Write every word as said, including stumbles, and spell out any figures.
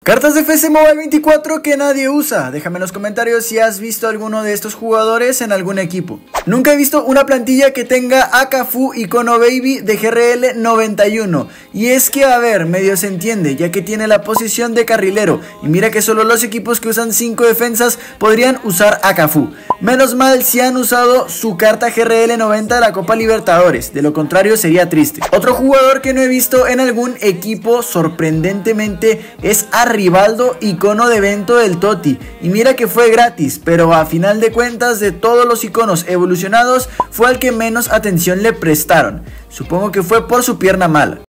Cartas de F C Mobile veinticuatro que nadie usa. Déjame en los comentarios si has visto alguno de estos jugadores en algún equipo. Nunca he visto una plantilla que tenga a Cafú Icono Baby de G R L noventa y uno. Y es que a ver, medio se entiende, ya que tiene la posición de carrilero. Y mira que solo los equipos que usan cinco defensas podrían usar a Cafú. Menos mal si han usado su carta G R L noventa de la Copa Libertadores. De lo contrario sería triste. Otro jugador que no he visto en algún equipo sorprendentemente es a Rivaldo, icono de evento del Toti, y mira que fue gratis, pero a final de cuentas de todos los iconos evolucionados fue al que menos atención le prestaron. Supongo que fue por su pierna mala.